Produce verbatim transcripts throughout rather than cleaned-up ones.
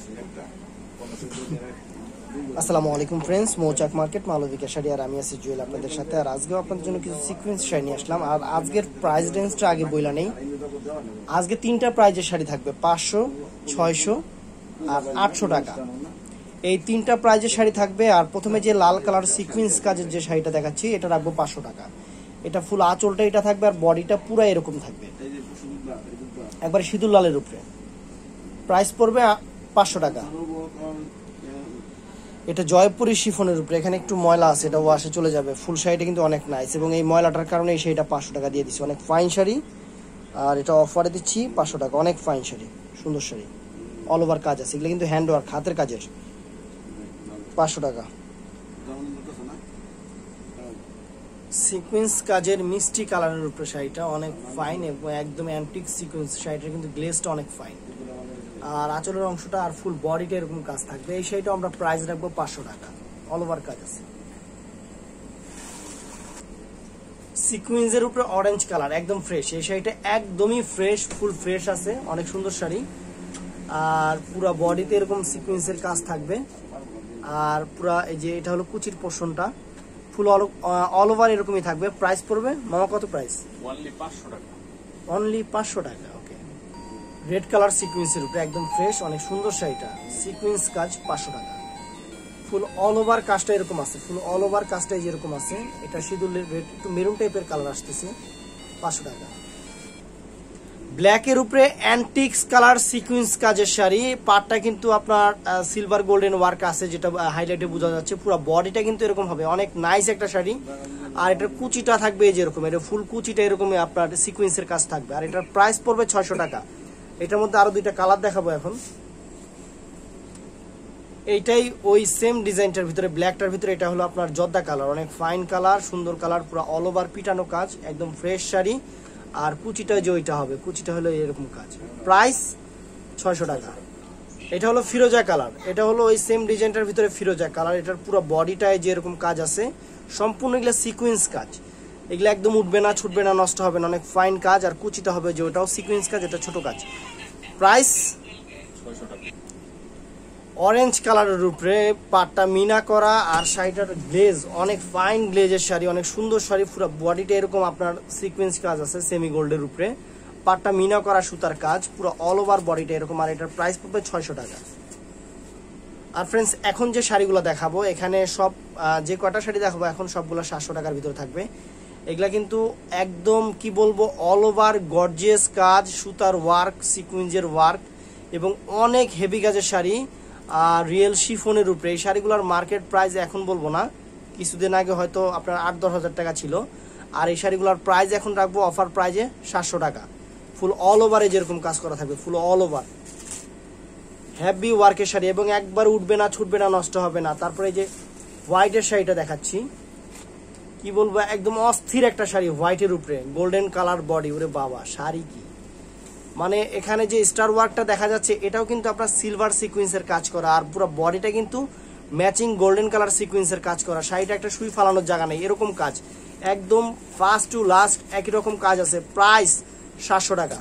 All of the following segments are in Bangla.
আসসালামু আলাইকুম ফ্রেন্ডস, মৌচাক মার্কেট মালবিকা শাড়ি আর আমি আছি জুয়েল আপনাদের সাথে। আর আজকেও আপনাদের জন্য কিছু সিকোয়েন্স শাড়ি নিয়ে আসলাম। আর আজকের প্রাইস রেঞ্জটা আগে বইলা নেই। আজকে তিনটা প্রাইজের শাড়ি থাকবে, পাঁচশো, ছয়শো আর আটশো টাকা। এই তিনটা প্রাইজের শাড়ি থাকবে। আর প্রথমে যে লাল কালার সিকোয়েন্স কাজের যে শাড়িটা দেখাচ্ছি, এটা রাখবো পাঁচশো টাকা। এটা ফুল আঁচলটা এটা থাকবে আর বডিটা পুরো এরকম থাকবে, একবারে সিঁদুর লালের উপরে। প্রাইস পড়বে পাঁচশো টাকা। এটা জয়পুরি শিফনের উপরে, এখানে একটু ময়লা আছে, এটা ওয়াশে চলে যাবে। ফুল শাড়িটা কিন্তু অনেক নাইস এবং এই ময়লাটার কারণে এই শাড়িটা পাঁচশো টাকা দিয়ে দিচ্ছি। অনেক ফাইন শাড়ি আর এটা অফারে দিচ্ছি পাঁচশো টাকা। অনেক ফাইন শাড়ি, সুন্দর শাড়ি, অল ওভার কাজ আছে, এগুলো কিন্তু হ্যান্ড ওয়ার্ক, হাতের কাজের। পাঁচশো টাকা। সিকোয়েন্স কাজের মিষ্টি কালারের উপরে শাড়িটা অনেক ফাইন এবং একদম অ্যান্টিক সিকোয়েন্স। শাড়িটার কিন্তু গ্লেজটা অনেক ফাইন আর আঁচলের অংশটা আর ফুল বডিটা এরকম কাজ থাকবে। এই শাড়িটা আমরা প্রাইস রাখবো পাঁচশো টাকা, অল ওভার কাজ আছে। সিকোয়েন্সের উপরে অরেঞ্জ কালার একদম ফ্রেশ, এই শাড়িটা একদমই ফ্রেশ, ফুল ফ্রেশ আছে, অনেক সুন্দর শাড়ি। আর পুরা বডিতে এরকম সিকোয়েন্সের কাজ থাকবে। আর পুরা এই যে এটা হলো কুচির পোর্শনটা, ফুল অল ওভার এরকমই থাকবে। প্রাইস পড়বে মামা কত? প্রাইস অনলি পাঁচশো টাকা। অনলি পাঁচশো টাকা। ওকে, রেড কালার সিকোয়েন্সের উপরে একদম ফ্রেশ, অনেক সুন্দর শাড়িটা। সিকোয়েন্স কাজ পাঁচশো টাকা। ফুল অল ওভার কাজটা এরকম আছে, ফুল অল ওভার কাজটা যেরকম আছে। এটা সিঁদুর রেড, একটু মেরুন টাইপের কালার আসতেছে, পাঁচশো টাকা। ব্ল্যাকের উপরে অ্যান্টিক্স কালার সিকোয়েন্স কাজের শাড়ি। পাটটা কিন্তু আপনার সিলভার গোল্ডেন ওয়ার্ক আছে, যেটা হাইলাইটে বোঝা যাচ্ছে। পুরো বডিটা কিন্তু এরকম হবে, অনেক নাইস একটা শাড়ি। আর এটার কুচিটা থাকবে যেরকম, এটা ফুল কুচিটা এরকমই আপনার সিকোয়েন্সের কাজ থাকবে। আর এটার প্রাইস পড়বে ছয়শো টাকা। এটার মধ্যে আরো দুইটা কালার দেখাবো এখন। এইটাই ওই সেম ডিজাইনটার ভিতরে, ব্ল্যাকটার ভিতরে এটা হলো আপনার জর্দা কালার, অনেক ফাইন কালার, সুন্দর কালার, পুরো অল ওভার পিটানো কাজ, একদম ফ্রেশ শাড়ি। আর কুচিটা যে ওইটা হবে, কুচিটা হলো এরকম কাজ। প্রাইস ছয়শো টাকা। এটা হলো ফিরোজা কালার, এটা হলো ওই সেম ডিজাইনটার ভিতরে ফিরোজা কালার। এটার পুরো বডিটায় যে এরকম কাজ আছে, সম্পূর্ণ এগুলো সিকোয়েন্স কাজ। এগুলো একদম উঠবে না, ছুটবে না, নষ্ট হবে না, অনেক ফাইন কাজ। আর কুচিটা হবে যে ওটাও সিকোয়েন্স কাজ, এটা ছোট কাজ। প্রাইস ছয়শো টাকা। অরেঞ্জ কালারের উপরে পাটটা মিনা করা আর শাড়িটার গ্লেজ অনেক ফাইন গ্লেজের শাড়ি, অনেক সুন্দর শাড়ি। পুরো বডিটা এরকম আপনার সিকোয়েন্স কাজ আছে সেমি গোল্ডের উপরে, পাটটা মিনা করা সুতার কাজ, পুরো অল ওভার বডিটা এরকম। আর এটার প্রাইস পড়বে ছয়শো টাকা। আর ফ্রেন্ডস, এখন যে শাড়িগুলো দেখাবো, এখানে সব যে কটা শাড়ি দেখাবো এখন সবগুলো সাতশো টাকার ভিতরে থাকবে। এগুলা কিন্তু একদম কি বলবো, অল ওভার গর্জিয়াস কাজ, সুতার ওয়ার্ক, সিকোয়েন্সের ওয়ার্ক এবং অনেক হেভি কাজের শাড়ি। আর রিয়েল শিফনের উপরে এই শাড়িগুলোর মার্কেট প্রাইস এখন বলবো না, কিছুদিন আগে হয়তো আপনার আট দশ হাজার টাকা ছিল। আর এই শাড়িগুলোর প্রাইস এখন রাখবো অফার প্রাইজে সাতশো টাকা। ফুল অল ওভারে যেরকম কাজ করা থাকবে, ফুল অল ওভার হেভি ওয়ার্কের শাড়ি এবং একবার উঠবে না, ছুটবে না, নষ্ট হবে না। তারপরে যে হোয়াইটের শাড়িটা দেখাচ্ছি, কি বলবো, একদম অস্থির একটা শাড়ি, হোয়াইটের উপরে গোল্ডেন কালার বডি। ওরে বাবা, শাড়ি কি মানে! এখানে যে স্টার ওয়ার্কটা দেখা যাচ্ছে, এটাও কিন্তু আপনার সিলভার সিকোয়েন্সের কাজ করা। আর পুরো বডিটা কিন্তু ম্যাচিং গোল্ডেন কালার সিকোয়েন্সের কাজ করা। শাড়িটা একটা সুই ফালানোর জায়গা নেই, এরকম কাজ, একদম ফার্স্ট টু লাস্ট একই রকম কাজ আছে। প্রাইস সাতশো টাকা।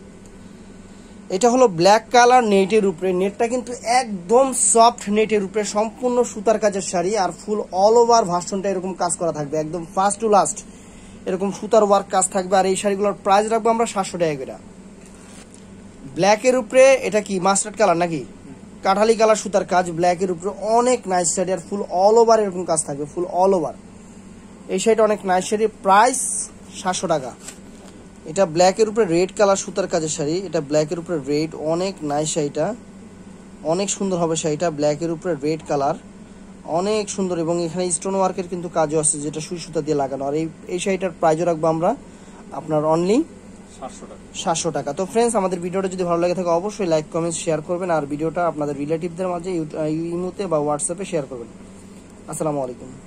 এটা হলো ব্ল্যাক কালার নেটের উপরে, নেটটা কিন্তু একদম সফট নেটের উপরে, সম্পূর্ণ সুতার কাজের শাড়ি। আর ফুল অল ওভার ভার্সনটা এরকম কাজ করা থাকবে, একদম ফার্স্ট টু লাস্ট এরকম সুতার ওয়ার্ক কাজ থাকবে। আর এই শাড়িগুলোর প্রাইস রাখবো আমরা সাতশো টাকা করে। ব্ল্যাকের উপরে এটা কি মাস্টার্ড কালার নাকি কাঠালি কালার সুতার কাজ, ব্ল্যাকের উপরে অনেক নাইস শাড়ি। আর ফুল অল ওভার এরকম কাজ থাকবে, ফুল অল ওভার। এই শাড়িটা অনেক নাইস শাড়ি, প্রাইস সাতশো টাকা। এটা ব্ল্যাকের উপরে রেড কালার সুতার কাজের শাড়ি, এটা ব্ল্যাকের উপরে রেড, অনেক নাইস শাড়িটা, অনেক সুন্দর হবে শাড়িটা। ব্ল্যাকের উপরে রেড কালার অনেক সুন্দর এবং এখানে স্টোন ওয়ার্কের কিন্তু কাজও আছে, যেটা সুই সুতা দিয়ে লাগানো। আর এই এই শাড়িটার প্রাইসও রাখবো আমরা আপনার অনলি সাতশো টাকা। তো ফ্রেন্ডস, আমাদের ভিডিওটা যদি ভালো লাগে থাকে অবশ্যই লাইক, কমেন্ট, শেয়ার করবেন। আর ভিডিওটা আপনাদের রিলেটিভদের মাঝে ইমোতে বা হোয়াটসঅ্যাপে শেয়ার করবেন। আসসালামু আলাইকুম।